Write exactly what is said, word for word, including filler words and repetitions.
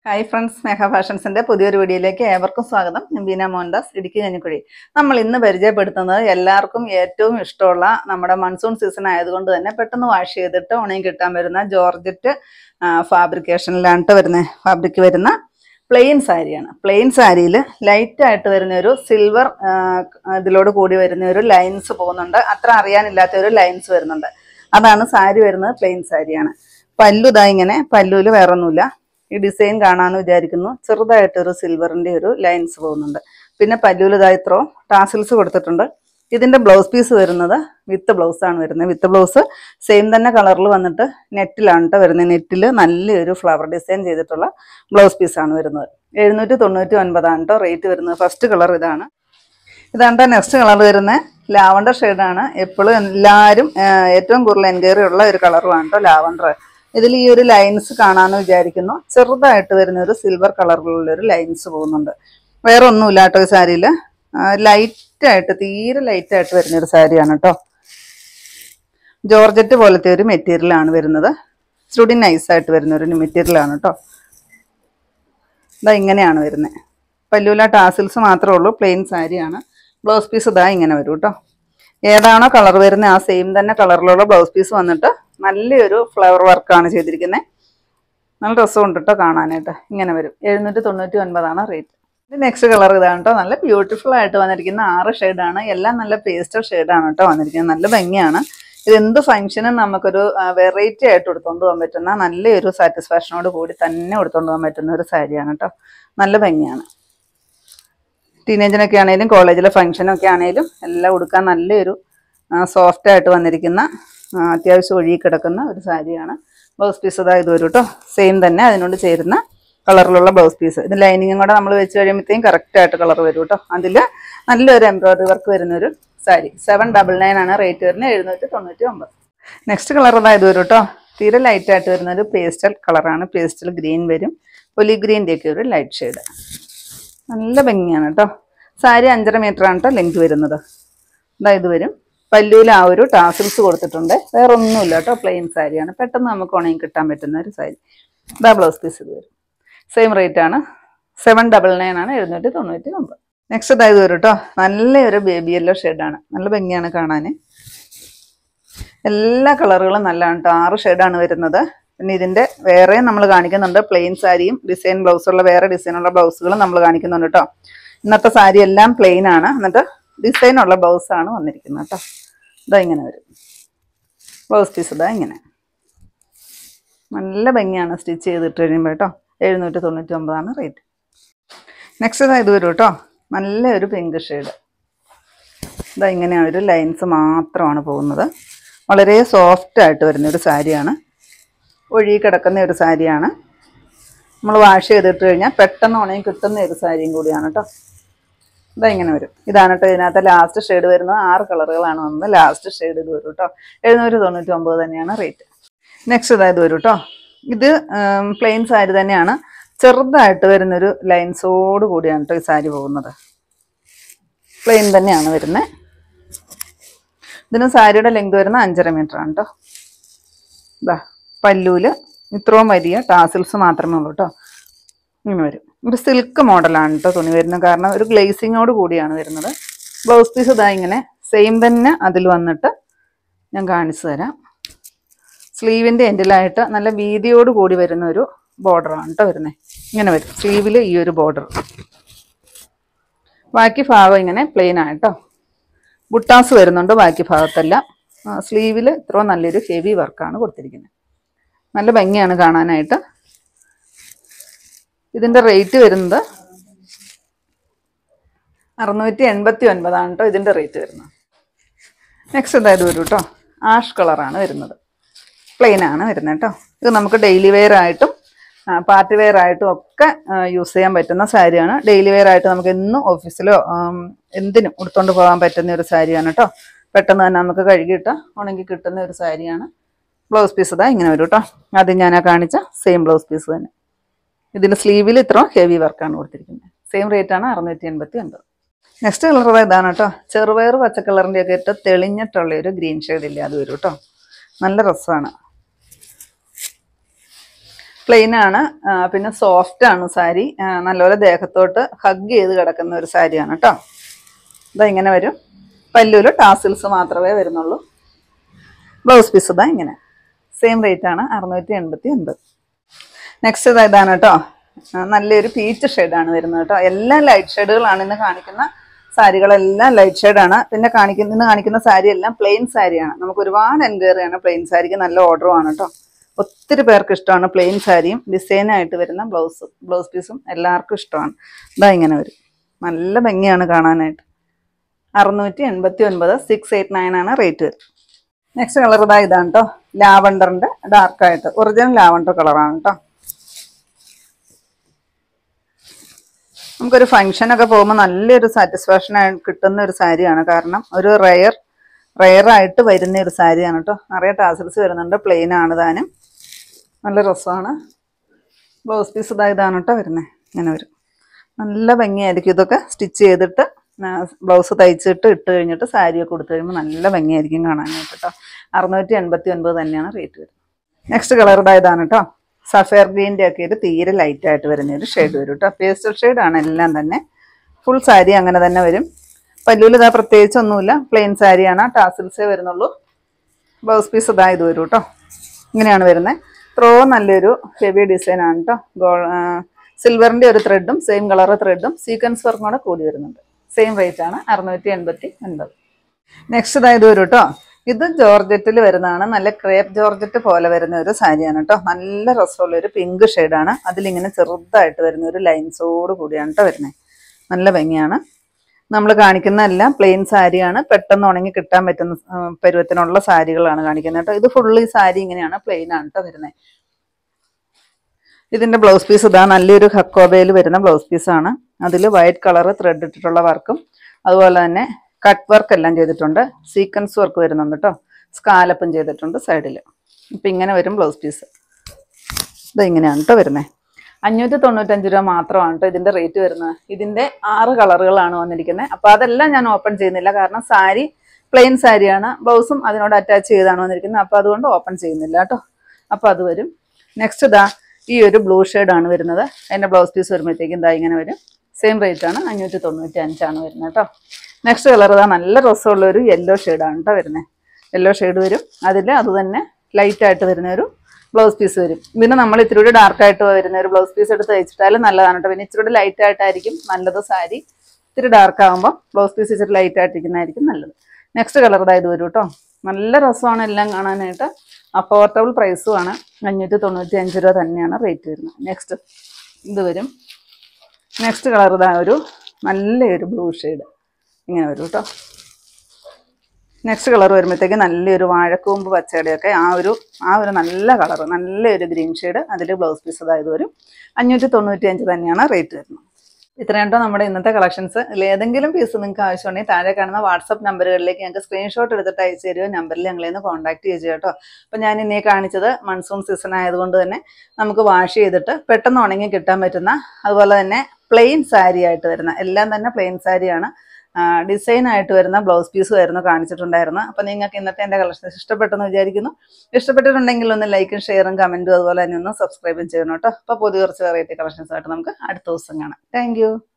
Hi friends, മേഘ ഫാഷൻസിൻ്റെ പുതിയൊരു വീഡിയോയിലേക്ക് ഏവർക്കും സ്വാഗതം. ഞാൻ ബീന മോഹൻദാസ്, ഇടുക്കി കഞ്ഞിക്കുഴി. നമ്മൾ ഇന്ന് പരിചയപ്പെടുത്തുന്നത് എല്ലാവർക്കും ഏറ്റവും ഇഷ്ടമുള്ള നമ്മുടെ മൺസൂൺ സീസൺ ആയതുകൊണ്ട് തന്നെ പെട്ടെന്ന് വാഷ് ചെയ്തിട്ട് ഉണങ്ങി കിട്ടാൻ വരുന്ന ജോർജറ്റ് ഫാബ്രിക്കേഷനിലാണ് വരുന്ന ഫാബ്രിക് വരുന്ന പ്ലെയിൻ സാരിയാണ്. പ്ലെയിൻ സാരിയിൽ ലൈറ്റായിട്ട് വരുന്ന ഒരു സിൽവർ ഇതിലോട് കൂടി വരുന്ന ഒരു ലൈൻസ് പോകുന്നുണ്ട്. അത്ര അറിയാനില്ലാത്ത ഒരു ലൈൻസ് വരുന്നുണ്ട്. അതാണ് സാരി വരുന്നത്. പ്ലെയിൻ സാരിയാണ്. പല്ലു ഇതാ ഇങ്ങനെ, പല്ലുവിൽ വേറൊന്നുമില്ല. ഈ ഡിസൈൻ കാണാമെന്ന് വിചാരിക്കുന്നു. ചെറുതായിട്ടൊരു സിൽവറിൻ്റെ ഒരു ലൈൻസ് പോകുന്നുണ്ട്. പിന്നെ പല്ലുവിൽ ഇതാ ഇത്രോ ടാസിൽസ് കൊടുത്തിട്ടുണ്ട്. ഇതിൻ്റെ ബ്ലൗസ് പീസ് വരുന്നത് വിത്ത് ബ്ലൗസാണ് വരുന്നത്. വിത്ത് ബ്ലൗസ് സെയിം തന്നെ കളറിൽ വന്നിട്ട് നെറ്റിലാണ് കേട്ടോ വരുന്നത്. നെറ്റിൽ നല്ലൊരു ഫ്ലവർ ഡിസൈൻ ചെയ്തിട്ടുള്ള ബ്ലൗസ് പീസാണ് വരുന്നത്. എഴുന്നൂറ്റി തൊണ്ണൂറ്റി ഒൻപതാണ് കേട്ടോ റേറ്റ് വരുന്നത്. ഫസ്റ്റ് കളർ ഇതാണ്. ഇതാണ് നെക്സ്റ്റ് കളർ വരുന്നത്. ലാവണ്ടർ ഷെയ്ഡാണ്. എപ്പോഴും എല്ലാവരും ഏറ്റവും കൂടുതൽ എൻക്വയറി ഉള്ള ഒരു കളറുമാണ് കേട്ടോ ലാവണ്ടർ. ഇതിൽ ഈ ഒരു ലൈൻസ് കാണാമെന്ന് വിചാരിക്കുന്നു. ചെറുതായിട്ട് വരുന്ന ഒരു സിൽവർ കളറിലുള്ളൊരു ലൈൻസ് പോകുന്നുണ്ട്. വേറെ ഒന്നുമില്ല കേട്ടോ ഈ സാരിയിൽ. ലൈറ്റായിട്ട്, തീരെ ലൈറ്റായിട്ട് വരുന്നൊരു സാരിയാണ് കേട്ടോ. ജോർജറ്റ് പോലത്തെ ഒരു മെറ്റീരിയലാണ് വരുന്നത്. ഇച്ചിരി നൈസായിട്ട് വരുന്നൊരു മെറ്റീരിയലാണ് കേട്ടോ. ഇതാ ഇങ്ങനെയാണ് വരുന്നത്. പല്ലൂല ടാസിൽസ് മാത്രമേ ഉള്ളൂ. പ്ലെയിൻ സാരിയാണ്. ബ്ലൗസ് പീസ് ഇതാ ഇങ്ങനെ വരും കേട്ടോ. ഏതാണോ കളർ വരുന്നത് ആ സെയിം തന്നെ കളറിലുള്ള ബ്ലൗസ് പീസ് വന്നിട്ട് നല്ലൊരു ഫ്ലവർ വർക്കാണ് ചെയ്തിരിക്കുന്നത്. നല്ല രസമുണ്ട് കേട്ടോ കാണാനായിട്ട്. ഇങ്ങനെ വരും. എഴുന്നൂറ്റി തൊണ്ണൂറ്റി ഒൻപതാണ് റേറ്റ്. ഇത് നെക്സ്റ്റ് കളർ ഇതാണ് കേട്ടോ. നല്ല ബ്യൂട്ടിഫുൾ ആയിട്ട് വന്നിരിക്കുന്ന ആറ് ഷെയ്ഡാണ്. എല്ലാം നല്ല പേസ്റ്റൽ ഷെയ്ഡാണ് കേട്ടോ വന്നിരിക്കുന്നത്. നല്ല ഭംഗിയാണ്. ഇത് എന്ത് ഫംഗ്ഷനും നമുക്കൊരു വെറൈറ്റി ആയിട്ട് എടുത്തുകൊണ്ട് പോകാൻ പറ്റുന്ന നല്ലൊരു സാറ്റിസ്ഫാക്ഷനോട് കൂടി തന്നെ എടുത്തുകൊണ്ട് പോകാൻ പറ്റുന്ന ഒരു സാരിയാണ് കേട്ടോ. നല്ല ഭംഗിയാണ്. ടീനേജിനൊക്കെ ആണെങ്കിലും കോളേജിലെ ഫംഗ്ഷനൊക്കെ ആണെങ്കിലും എല്ലാം ഉടുക്കാൻ നല്ലൊരു സോഫ്റ്റ് ആയിട്ട് വന്നിരിക്കുന്ന അത്യാവശ്യം ഒഴുകി കിടക്കുന്ന ഒരു സാരിയാണ്. ബ്ലൗസ് പീസ് ഇതാ ഇത് വരും കേട്ടോ. സെയിം തന്നെ അതിനോട് ചേരുന്ന കളറിലുള്ള ബ്ലൗസ് പീസ്. ഇത് ലൈനിങ്ങും കൂടെ നമ്മൾ വെച്ച് കഴിയുമ്പോഴത്തേക്കും കറക്റ്റായിട്ട് കളർ വരും കേട്ടോ. അതിൽ നല്ലൊരു എംബ്രോയിഡറി വർക്ക് വരുന്നൊരു സാരി. സെവൻ ഡബിൾ നയൻ ആണ് റേറ്റ് വരുന്നത്. എഴുന്നൂറ്റി തൊണ്ണൂറ്റി ഒമ്പത്. നെക്സ്റ്റ് കളർ ഇതാ ഇത് വരും കേട്ടോ. തീരെ ലൈറ്റായിട്ട് വരുന്നൊരു പേസ്റ്റൽ കളറാണ്. പേസ്റ്റൽ ഗ്രീൻ വരും. ഒലി ഗ്രീൻ്റെയൊക്കെ ഒരു ലൈറ്റ് ഷെയ്ഡ്. നല്ല ഭംഗിയാണ് കേട്ടോ. സാരി അഞ്ചര മീറ്ററാണ് കേട്ടോ ലെങ്ത് വരുന്നത്. ഇതാ ഇത് വരും. പല്ലൂയിൽ ആ ഒരു ടാസിൽസ് കൊടുത്തിട്ടുണ്ട്. വേറെ ഒന്നുമില്ല കേട്ടോ. പ്ലെയിൻ സാരിയാണ്. പെട്ടെന്ന് നമുക്ക് ഉണങ്ങി കിട്ടാൻ പറ്റുന്ന ഒരു സാരി. ഇതാ ബ്ലൗസ് പീസ് ഇത് വരും. സെയിം റേറ്റ് ആണ്. സെവൻ ഡബിൾ നയൻ ആണ്. എഴുന്നൂറ്റി തൊണ്ണൂറ്റി ഒമ്പത്. നെക്സ്റ്റ് ഇതാ ഇത് വരും കേട്ടോ. നല്ലൊരു ബേബി യെല്ലോ ഷെയ്ഡാണ്. നല്ല ഭംഗിയാണ് കാണാൻ. എല്ലാ കളറുകളും നല്ലതാണ് കേട്ടോ. ആറ് ഷെയ്ഡാണ് വരുന്നത്. പിന്നെ ഇതിൻ്റെ വേറെ നമ്മൾ കാണിക്കുന്നുണ്ട്. പ്ലെയിൻ സാരിയും ഡിസൈൻ ബ്ലൗസുള്ള വേറെ ഡിസൈനുള്ള ബ്ലൗസുകളും നമ്മൾ കാണിക്കുന്നുണ്ട് കേട്ടോ. ഇന്നത്തെ സാരി എല്ലാം പ്ലെയിൻ ആണ്. എന്നിട്ട് ഡിസൈനുള്ള ബ്ലൗസാണ് വന്നിരിക്കുന്നത് കേട്ടോ. ഇതാ ഇങ്ങനെ വരും. ബ്ലൗസ് പീസ് ഇതാ ഇങ്ങനെ. നല്ല ഭംഗിയാണ് സ്റ്റിച്ച് ചെയ്തിട്ട് കഴിയുമ്പോൾ കേട്ടോ. എഴുന്നൂറ്റി തൊണ്ണൂറ്റി ഒമ്പതാണ് റേറ്റ്. നെക്സ്റ്റ് ഇതാ ഇത് വരും കേട്ടോ. നല്ലൊരു പിങ്ക് ഷെയ്ഡ്. ഇതാ ഇങ്ങനെയാണ് ഒരു ലൈൻസ് മാത്രമാണ് പോകുന്നത്. വളരെ സോഫ്റ്റ് ആയിട്ട് വരുന്നൊരു സാരിയാണ്. ഒഴുകി കിടക്കുന്ന ഒരു സാരിയാണ്. നമ്മൾ വാഷ് ചെയ്തിട്ട് കഴിഞ്ഞാൽ പെട്ടെന്ന് ഉണങ്ങി കിട്ടുന്ന ഒരു സാരിയും കൂടിയാണ് കേട്ടോ. ഇതാ ഇങ്ങനെ വരും. ഇതാണ് കേട്ടോ ഇതിനകത്ത് ലാസ്റ്റ് ഷെയ്ഡ് വരുന്നത്. ആറ് കളറുകളാണ് വന്നത്. ലാസ്റ്റ് ഷെയ്ഡ് ഇത് വരും കേട്ടോ. എഴുന്നൂറ്റി തൊണ്ണൂറ്റി ഒമ്പത് തന്നെയാണ് റേറ്റ്. നെക്സ്റ്റ് ഇതാ ഇത് വരും കേട്ടോ. ഇത് പ്ലെയിൻ സാരി തന്നെയാണ്. ചെറുതായിട്ട് വരുന്നൊരു ലൈൻസോട് കൂടിയാണ് കേട്ടോ ഈ സാരി പോകുന്നത്. പ്ലെയിൻ തന്നെയാണ് വരുന്നത്. ഇതിന് സാരിയുടെ ലെങ്ത് വരുന്നത് അഞ്ചര മീറ്ററാണ് കേട്ടോ. ഇതാ പല്ലൂല് ഇത്രയും വലിയ ടാസിൽസ് മാത്രമേ ഉള്ളൂ കേട്ടോ. ഇങ്ങനെ വരും. ഒരു സിൽക്ക് മോഡലാണ് കേട്ടോ തുണി വരുന്നത്. കാരണം ഒരു ഗ്ലേസിങ്ങോട് കൂടിയാണ് വരുന്നത്. ബ്ലൗസ് പീസ് ഇതാ ഇങ്ങനെ സെയിം തന്നെ അതിൽ വന്നിട്ട് ഞാൻ കാണിച്ചു തരാം. സ്ലീവിൻ്റെ എൻഡിലായിട്ട് നല്ല വീതിയോട് കൂടി വരുന്ന ഒരു ബോർഡറാണ് കേട്ടോ വരുന്നത്. ഇങ്ങനെ വരും സ്ലീവിൽ ഈ ഒരു ബോർഡർ. ബാക്കി ഭാഗം ഇങ്ങനെ പ്ലെയിൻ ആയിട്ടോ. ബുട്ടാസ് വരുന്നുണ്ട് ബാക്കി ഭാഗത്തെല്ലാം. സ്ലീവിൽ ഇത്രയും നല്ലൊരു ഹെവി വർക്കാണ് കൊടുത്തിരിക്കുന്നത്. നല്ല ഭംഗിയാണ് കാണാനായിട്ട്. ഇതിൻ്റെ റേറ്റ് വരുന്നത് അറുന്നൂറ്റി എൺപത്തി ഒൻപതാണ് കേട്ടോ ഇതിൻ്റെ റേറ്റ് വരുന്നത്. നെക്സ്റ്റ് ഇതായത് വരും കേട്ടോ. ആഷ് കളറാണ് വരുന്നത്. പ്ലെയിൻ ആണ് വരുന്നത് കേട്ടോ. ഇത് നമുക്ക് ഡെയിലി വെയർ ആയിട്ടും പാർട്ടി വെയർ ആയിട്ടും ഒക്കെ യൂസ് ചെയ്യാൻ പറ്റുന്ന സാരിയാണ്. ഡെയിലി വെയർ ആയിട്ട് നമുക്ക് എന്നും ഓഫീസിലോ എന്തിനും ഉടുത്തോണ്ട് പോകാൻ പറ്റുന്ന ഒരു സാരിയാണ് കേട്ടോ. പെട്ടെന്ന് തന്നെ നമുക്ക് കഴുകിയിട്ട് ഉണങ്ങി കിട്ടുന്ന ഒരു സാരിയാണ്. ബ്ലൗസ് പീസ് ഇതാ ഇങ്ങനെ വരും കേട്ടോ. ആദ്യം ഞാൻ കാണിച്ച സെയിം ബ്ലൗസ് പീസ് തന്നെ. ഇതിൻ്റെ സ്ലീവിൽ ഇത്ര ഹെവി വർക്കാണ് കൊടുത്തിരിക്കുന്നത്. സെയിം റേറ്റാണ് അറുന്നൂറ്റി എൺപത്തി ഒൻപത്. നെക്സ്റ്റ് കളർ ഇതാണ് കേട്ടോ. ചെറുപയർ പച്ചക്കളറിൻ്റെയൊക്കെ ഇട്ട് തെളിഞ്ഞിട്ടുള്ള ഒരു ഗ്രീൻ ഷെയ്ഡില്ലേ അത് വരും കേട്ടോ. നല്ല രസമാണ്. പ്ലെയിൻ ആണ്, പിന്നെ സോഫ്റ്റ് ആണ് സാരി, നല്ലപോലെ ദേഹത്തോട്ട് ഹഗ് ചെയ്ത് കിടക്കുന്ന ഒരു സാരിയാണ് കേട്ടോ. ഇതാ ഇങ്ങനെ വരും. പല്ലുവിൽ ടാസിൽസ് മാത്രമേ വരുന്നുള്ളൂ. ബ്ലൗസ് പീസ് ഇതാ ഇങ്ങനെ. സെയിം റേറ്റ് ആണ്, അറുന്നൂറ്റി എൺപത്തി ഒൻപത്. നെക്സ്റ്റ് ഇതാ ഇതാണ് കേട്ടോ. നല്ലൊരു പീച്ച് ഷെയ്ഡാണ് വരുന്നത് കേട്ടോ. എല്ലാം ലൈറ്റ് ഷെയ്ഡുകളാണ് ഇന്ന് കാണിക്കുന്ന സാരികളെല്ലാം ലൈറ്റ് ഷെയ്ഡാണ്. പിന്നെ കാണിക്കുന്ന ഇന്ന് കാണിക്കുന്ന സാരി എല്ലാം പ്ലെയിൻ സാരിയാണ്. നമുക്ക് ഒരുപാട് എൻക്വയറിയാണ് പ്ലെയിൻ സാരിക്ക്, നല്ല ഓർഡറുമാണ് കേട്ടോ. ഒത്തിരി പേർക്ക് ഇഷ്ടമാണ് പ്ലെയിൻ സാരിയും ഡിസൈനായിട്ട് വരുന്ന ബ്ലൗസും ബ്ലൗസ് പീസും എല്ലാവർക്കും ഇഷ്ടമാണ്. ഇതാ ഇങ്ങനെ വരും. നല്ല ഭംഗിയാണ് കാണാനായിട്ട്. അറുന്നൂറ്റി എൺപത്തി ഒൻപത് സിക്സ് എയ്റ്റ് നയൻ ആണ് റേറ്റ് വരും. നെക്സ്റ്റ് കളർ ഇതാ ഇതാണ് കേട്ടോ. ലാവണ്ടറിൻ്റെ ഡാർക്കായിട്ട് ഒറിജിനൽ ലാവണ്ടർ കളറാണ് കേട്ടോ. നമുക്കൊരു ഫംഗ്ഷനൊക്കെ പോകുമ്പോൾ നല്ലൊരു സാറ്റിസ്ഫാക്ഷൻ ആയിട്ട് കിട്ടുന്ന ഒരു സാരിയാണ്. കാരണം ഒരു റെയർ റെയറായിട്ട് വരുന്ന ഒരു സാരിയാണ് കേട്ടോ. നിറയെ ടാസിൽസ് വരുന്നുണ്ട്. പ്ലെയിൻ ആണ് താനും. നല്ല രസമാണ്. ബ്ലൗസ് പീസ് ഇതാ ഇതാണ് കേട്ടോ വരുന്നത്. ഇങ്ങനെ വരും. നല്ല ഭംഗിയായിരിക്കും. ഇതൊക്കെ സ്റ്റിച്ച് ചെയ്തിട്ട് ബ്ലൗസ് തയ്ച്ചിട്ട് ഇട്ട് കഴിഞ്ഞിട്ട് സാരിയൊക്കെ കൊടുത്തു കഴിയുമ്പോൾ നല്ല ഭംഗിയായിരിക്കും കാണാനായിട്ട് കേട്ടോ. അറുന്നൂറ്റി എൺപത്തി ഒൻപത് തന്നെയാണ് റേറ്റ് വരുന്നത്. നെക്സ്റ്റ് കളർ ഇതാ ഇതാണ് കേട്ടോ. സഫയർ ഗ്രീൻ്റെ ഒക്കെ ഒരു തീരെ ലൈറ്റായിട്ട് വരുന്ന ഒരു ഷെയ്ഡ് വരും കേട്ടോ. പേസ്റ്റൽ ഷെയ്ഡാണ് എല്ലാം തന്നെ. ഫുൾ സാരി അങ്ങനെ തന്നെ വരും. പല്ലുവിൽ ഇതാ പ്രത്യേകിച്ചൊന്നുമില്ല. പ്ലെയിൻ സാരിയാണ്. ടാസിൽസേ വരുന്നുള്ളൂ. ബ്ലൗസ് പീസ് ഇതാ ഇത് വരും കേട്ടോ. ഇങ്ങനെയാണ് വരുന്നത്. ത്രോ നല്ലൊരു ഹെവി ഡിസൈനാണ് കേട്ടോ. ഗോൾ സിൽവറിൻ്റെ ഒരു ത്രെഡും സെയിം കളർ ത്രെഡും സീക്വൻസ് വർക്കും കൂടെ കൂടി വരുന്നുണ്ട്. സെയിം റേറ്റ് ആണ്, അറുന്നൂറ്റി എൺപത്തി ഒൻപത്. നെക്സ്റ്റ് ഇതാ ഇത് വരും കേട്ടോ. ഇത് ജോർജറ്റിൽ വരുന്നതാണ്. നല്ല ക്രേപ്പ് ജോർജറ്റ് പോലെ വരുന്ന ഒരു സാരിയാണ് കേട്ടോ. നല്ല രസമുള്ള ഒരു പിങ്ക് ഷെയ്ഡാണ്. അതിലിങ്ങനെ ചെറുതായിട്ട് വരുന്ന ഒരു ലൈൻസോട് കൂടിയാണ് കേട്ടോ വരുന്നത്. നല്ല ഭംഗിയാണ്. നമ്മൾ കാണിക്കുന്ന എല്ലാം പ്ലെയിൻ സാരിയാണ്. പെട്ടെന്ന് ഉണങ്ങി കിട്ടാൻ പറ്റുന്ന പരുവത്തിനുള്ള സാരികളാണ് കാണിക്കുന്നത് കേട്ടോ. ഇത് ഫുള്ള് ഈ സാരി ഇങ്ങനെയാണ്, പ്ലെയിൻ ആണ് കേട്ടോ വരുന്നത്. ഇതിൻ്റെ ബ്ലൗസ് പീസ് ഇതാ നല്ലൊരു ഹക്കോബയിൽ വരുന്ന ബ്ലൗസ് പീസാണ്. അതിൽ വൈറ്റ് കളർ ത്രെഡ് ഇട്ടിട്ടുള്ള വർക്കും അതുപോലെ തന്നെ കട്ട് വർക്ക് എല്ലാം ചെയ്തിട്ടുണ്ട്. സീക്വൻസ് വർക്ക് വരുന്നുണ്ട് കേട്ടോ. സ്കാലപ്പും ചെയ്തിട്ടുണ്ട് സൈഡിൽ. ഇപ്പം ഇങ്ങനെ വരും ബ്ലൗസ് പീസ്. ഇത് ഇങ്ങനെയാണ് കേട്ടോ വരുന്നത്. അഞ്ഞൂറ്റി തൊണ്ണൂറ്റഞ്ച് രൂപ മാത്രമാണ് കേട്ടോ ഇതിൻ്റെ റേറ്റ് വരുന്നത്. ഇതിൻ്റെ ആറ് കളറുകളാണ് വന്നിരിക്കുന്നത്. അപ്പോൾ അതെല്ലാം ഞാൻ ഓപ്പൺ ചെയ്യുന്നില്ല. കാരണം സാരി പ്ലെയിൻ സാരിയാണ്. ബ്ലൗസും അതിനോട് അറ്റാച്ച് ചെയ്താണ് വന്നിരിക്കുന്നത്. അപ്പോൾ അതുകൊണ്ട് ഓപ്പൺ ചെയ്യുന്നില്ല കേട്ടോ. അപ്പോൾ അത് വരും. നെക്സ്റ്റ് ഇതാ ഈ ഒരു ബ്ലൂ ഷെയ്ഡാണ് വരുന്നത്. അതിൻ്റെ ബ്ലൗസ് പീസ് വരുമ്പോഴത്തേക്കും ഇതാ ഇങ്ങനെ വരും. സെയിം റേറ്റ് ആണ്, അഞ്ഞൂറ്റി തൊണ്ണൂറ്റി അഞ്ചാണ് വരുന്നത് കേട്ടോ. നെക്സ്റ്റ് കളർ ഇതാ നല്ല രസമുള്ളൊരു യെല്ലോ ഷെയ്ഡാണ് കേട്ടോ വരുന്നത്. യെല്ലോ ഷെയ്ഡ് വരും. അതിൽ അത് തന്നെ ലൈറ്റായിട്ട് വരുന്ന ഒരു ബ്ലൗസ് പീസ് വരും. പിന്നെ നമ്മൾ ഇത്തിരി കൂടി ഡാർക്കായിട്ട് വരുന്ന ഒരു ബ്ലൗസ് പീസ് എടുത്ത് തയ്ച്ചിട്ടാലും നല്ലതാണ് കേട്ടോ. പിന്നെ ഇച്ചിരി കൂടി ലൈറ്റ് ആയിട്ടായിരിക്കും നല്ലത്. സാരി ഇത്തിരി ഡാർക്ക് ആകുമ്പോൾ ബ്ലൗസ് പീസ് ഇച്ചിരി ലൈറ്റ് ആയിട്ടിരിക്കുന്നതായിരിക്കും നല്ലത്. നെക്സ്റ്റ് കളർ ഇതായത് വരും കേട്ടോ. നല്ല രസമാണ് എല്ലാം കാണാനായിട്ട്. അഫോർഡബിൾ പ്രൈസുമാണ്. അഞ്ഞൂറ്റി തൊണ്ണൂറ്റി അഞ്ച് രൂപ തന്നെയാണ് റേറ്റ് വരുന്നത്. നെക്സ്റ്റ് ഇത് വരും. നെക്സ്റ്റ് കളർ ഇതാ ഒരു നല്ലൊരു ബ്ലൂ ഷെയ്ഡ് ഇങ്ങനെ വരും കേട്ടോ. നെക്സ്റ്റ് കളർ വരുമ്പോഴത്തേക്ക് നല്ലൊരു വാഴക്കൂമ്പ് പച്ചയുടെയൊക്കെ ആ ഒരു ആ ഒരു നല്ല കളർ, നല്ലൊരു ഗ്രീൻ ഷെയ്ഡ്. അതിൽ ബ്ലൗസ് പീസ് അതായത് വരും. അഞ്ഞൂറ്റി തൊണ്ണൂറ്റി അഞ്ച് തന്നെയാണ് റേറ്റ് വരുന്നത്. ഇത്രയുണ്ടോ നമ്മുടെ ഇന്നത്തെ കളക്ഷൻസ്. ഏതെങ്കിലും പീസ് നിങ്ങൾക്ക് ആവശ്യമുണ്ടെങ്കിൽ താഴെ കാണുന്ന വാട്സപ്പ് നമ്പറുകളിലേക്ക് ഞങ്ങൾക്ക് സ്ക്രീൻഷോട്ട് എടുത്തിട്ട് അയച്ചു തരുമോ നമ്പറിൽ ഞങ്ങളെ ഒന്ന് കോൺടാക്ട് ചെയ്യുക കേട്ടോ. അപ്പോൾ ഞാൻ ഇന്നേ കാണിച്ചത് മൺസൂൺ സീസൺ ആയതുകൊണ്ട് തന്നെ നമുക്ക് വാഷ് ചെയ്തിട്ട് പെട്ടെന്ന് ഉണങ്ങി കിട്ടാൻ പറ്റുന്ന, അതുപോലെ തന്നെ പ്ലെയിൻ സാരി ആയിട്ട് വരുന്ന, എല്ലാം തന്നെ പ്ലെയിൻ സാരിയാണ്. ഡിസൈൻ ആയിട്ട് വരുന്ന ബ്ലൗസ് പീസ് ആയിരുന്നു കാണിച്ചിട്ടുണ്ടായിരുന്നു. അപ്പോൾ നിങ്ങൾക്ക് ഇന്നത്തെ എൻ്റെ കളക്ഷൻസ് ഇഷ്ടപ്പെട്ടെന്ന് വിചാരിക്കുന്നു. ഇഷ്ടപ്പെട്ടിട്ടുണ്ടെങ്കിൽ ഒന്ന് ലൈക്കും ഷെയറും കമൻറ്റും അതുപോലെ തന്നെ ഒന്ന് സബ്സ്ക്രൈബും ചെയ്യണം കേട്ടോ. അപ്പോൾ പുതിയ കുറച്ച് വെറൈറ്റി കളക്ഷൻസ് ആയിട്ട് നമുക്ക് അടുത്ത ദിവസം കാണാം. താങ്ക്